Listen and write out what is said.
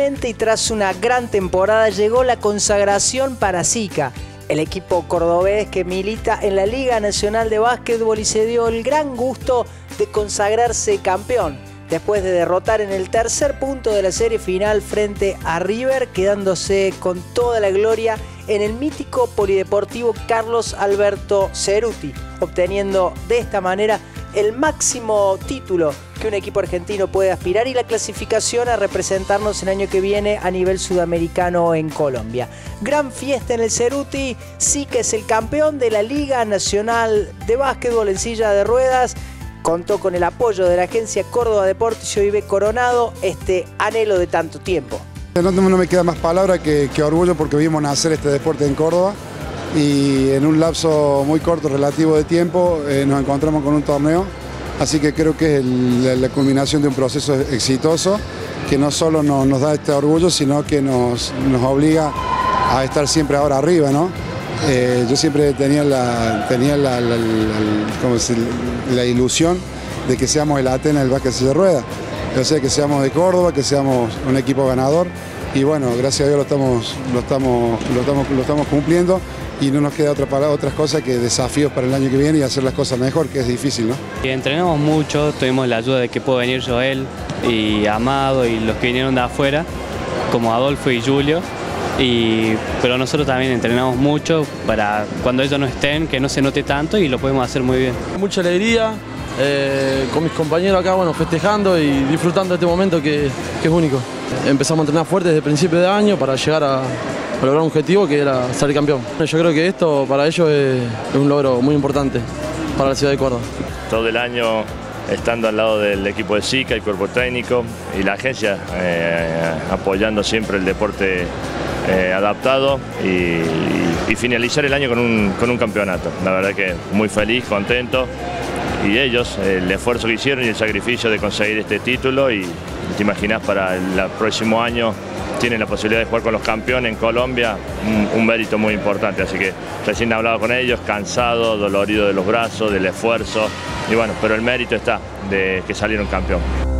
finalmente y tras una gran temporada llegó la consagración para SICA, el equipo cordobés que milita en la Liga Nacional de Básquetbol y se dio el gran gusto de consagrarse campeón, después de derrotar en el tercer punto de la serie final frente a River, quedándose con toda la gloria en el mítico polideportivo Carlos Alberto Ceruti, obteniendo de esta manera el máximo título que un equipo argentino puede aspirar y la clasificación a representarnos el año que viene a nivel sudamericano en Colombia. Gran fiesta en el Ceruti, SICA es el campeón de la Liga Nacional de Básquetbol en silla de ruedas. Contó con el apoyo de la agencia Córdoba Deportes y hoy ve coronado este anhelo de tanto tiempo. No me queda más palabra que orgullo porque vimos nacer este deporte en Córdoba y en un lapso muy corto relativo de tiempo nos encontramos con un torneo, así que creo que es la culminación de un proceso exitoso que no solo nos da este orgullo, sino que nos obliga a estar siempre ahora arriba, ¿no? Yo siempre tenía la ilusión de que seamos el Atenas del básquet de ruedas, o sea, que seamos de Córdoba, que seamos un equipo ganador y bueno, gracias a Dios lo estamos cumpliendo y no nos queda otras cosas que desafíos para el año que viene y hacer las cosas mejor, que es difícil, ¿no? Entrenamos mucho, tuvimos la ayuda de que pudo venir Joel y Amado y los que vinieron de afuera, como Adolfo y Julio. Pero nosotros también entrenamos mucho para cuando ellos no estén, que no se note tanto y lo podemos hacer muy bien. Mucha alegría, con mis compañeros acá, bueno, festejando y disfrutando de este momento que es único. Empezamos a entrenar fuerte desde el principio de año para llegar a lograr un objetivo que era salir campeón. Yo creo que esto para ellos es un logro muy importante para la ciudad de Córdoba. Todo el año estando al lado del equipo de SICA, el cuerpo técnico y la agencia, apoyando siempre el deporte adaptado y finalizar el año con un campeonato. La verdad que muy feliz, contento, y ellos, el esfuerzo que hicieron y el sacrificio de conseguir este título, y te imaginas para el próximo año tienen la posibilidad de jugar con los campeones en Colombia, un mérito muy importante, así que recién he hablado con ellos, cansado, dolorido de los brazos, del esfuerzo, y bueno, pero el mérito está de que salieron campeón.